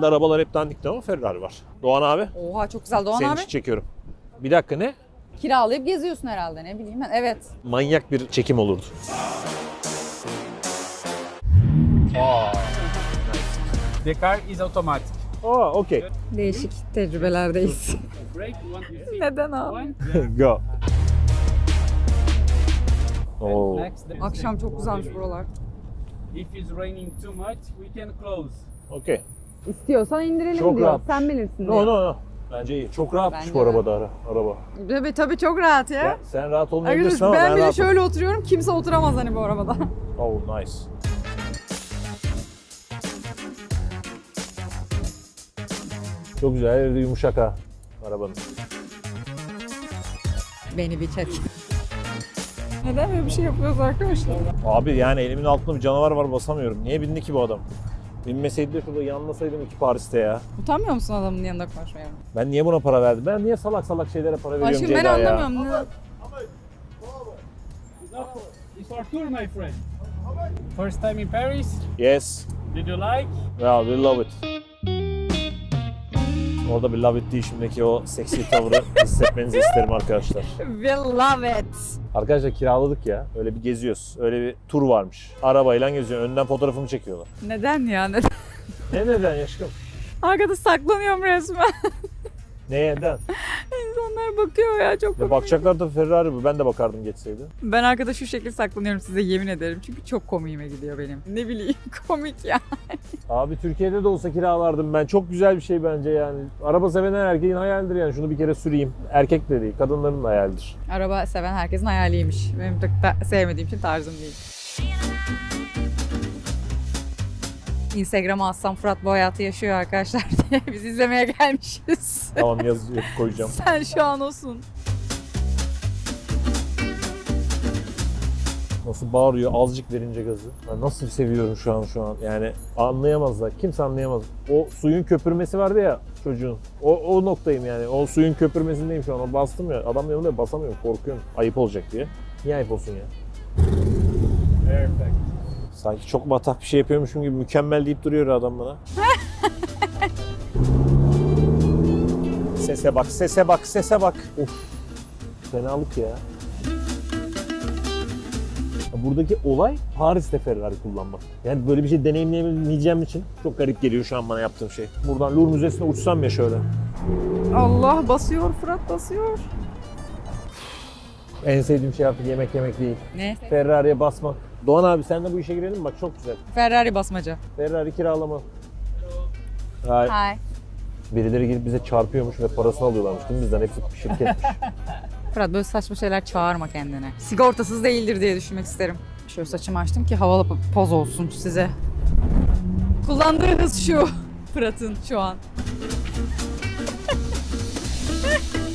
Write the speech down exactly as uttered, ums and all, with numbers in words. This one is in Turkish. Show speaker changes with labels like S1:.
S1: Arabalar hep dandik ama Ferrari var. Doğan abi.
S2: Oha çok güzel Doğan
S1: Senin
S2: abi.
S1: için çekiyorum. Bir dakika ne?
S2: Kiralayıp geziyorsun herhalde ne bileyim ben. Evet.
S1: Manyak bir çekim olurdu. Aa.
S3: The car is automatic.
S1: Aa, okey.
S2: Değişik tecrübelerdeyiz.
S3: Brake, you want to see?
S2: Neden abi?
S3: One.
S1: Go. Oo.
S3: Next. the-
S2: Akşam çok güzelmiş buralar.
S3: If it's raining too much, we can close.
S1: Okey.
S2: İstiyorsan indirelim
S1: Çok
S2: diyor.
S1: rahat.
S2: Sen bilirsin
S1: No
S2: diyor.
S1: no no. Bence iyi. Çok rahatmış
S2: Bence
S1: bu
S2: de.
S1: arabada ara, araba.
S2: Tabii tabii çok rahat ya.
S1: Ya, sen rahat olmayabilirsin
S2: Arkadaşlar
S1: ama
S2: ben
S1: ben
S2: bile
S1: rahatım.
S2: şöyle oturuyorum kimse oturamaz hani bu arabada.
S1: Oh nice. Çok güzel. Her yeri yumuşak ha arabanın.
S2: Beni bir çek. Neden böyle bir şey yapıyoruz arkadaşlar?
S1: Abi yani elimin altında bir canavar var basamıyorum. Niye bindi ki bu adam? Binmeseydi de şurada yanlasaydım iki Paris'te ya.
S2: Utanmıyor musun adamın yanında konuşmaya?
S1: Ben niye buna para verdim? Ben niye salak salak şeylere para veriyorum
S2: Aşkım ben
S1: Ceyda ya?
S2: anlamıyorum. Ne-
S3: It's for tour, my friend. First time in Paris.
S1: Yes.
S3: Did you like?
S1: Yeah, we love it. Orada bir love it değişimdeki o seksi tavrı hissetmenizi isterim arkadaşlar.
S2: We love it.
S1: Arkadaşlar kiraladık ya. Öyle bir geziyoruz. Öyle bir tur varmış. Arabayla geziyor. Önden fotoğrafımı çekiyorlar.
S2: Neden ya? Neden?
S1: Ne neden aşkım?
S2: Arkada saklanıyorum resmen.
S1: Neden?
S2: İnsanlar bakıyor ya çok
S1: Ya
S2: komik.
S1: bakacaklar da Ferrari bu. Ben de bakardım geçseydi.
S2: Ben arkada şu şekilde saklanıyorum size yemin ederim. Çünkü çok komiğime gidiyor benim. Ne bileyim komik ya.
S1: Abi Türkiye'de de olsa kiralardım ben. Çok güzel bir şey bence yani. Araba seven her erkeğin hayalidir yani. Şunu bir kere süreyim. Erkek de değil, kadınların da hayalidir.
S2: Araba seven herkesin hayaliymiş. Benim de da- sevmediğim için tarzım değil. Instagram'a atsam Fırat bu hayatı yaşıyor arkadaşlar diye biz izlemeye gelmişiz.
S1: Tamam yaz koyacağım.
S2: Sen şu an olsun.
S1: Nasıl bağırıyor azıcık verince gazı. Ben nasıl seviyorum şu an şu an. Yani anlayamazlar. Kimse anlayamaz. O suyun köpürmesi vardı ya çocuğun. O, o noktayım yani. O suyun köpürmesindeyim şu an. O bastım ya. Adam yanımda basamıyorum. Korkuyorum. Ayıp olacak diye. Niye ayıp olsun ya?
S3: Perfect.
S1: Sanki çok matah bir şey yapıyormuşum gibi mükemmel deyip duruyor adam bana. Sese bak, sese bak, sese bak. Of. Fenalık ya. Buradaki olay Paris'te Ferrari kullanmak. Yani böyle bir şey deneyimleyemeyeceğim için çok garip geliyor şu an bana yaptığım şey. Buradan Louvre Müzesi'ne uçsam ya şöyle.
S2: Allah basıyor Fırat basıyor.
S1: En sevdiğim şey artık yemek yemek değil.
S2: Ne?
S1: Ferrari'ye basmak. Doğan abi sen de bu işe girelim mi? Bak çok güzel.
S2: Ferrari basmaca.
S1: Ferrari kiralama. Hayır.
S2: Hi.
S1: Birileri gelip bize çarpıyormuş ve parasını alıyorlarmış değil mi bizden? Hepsi şirketmiş.
S2: Fırat böyle saçma şeyler çağırma kendine. Sigortasız değildir diye düşünmek isterim. Şöyle saçımı açtım ki havalı poz olsun size. Kullandığı hız şu. Fırat'ın şu an.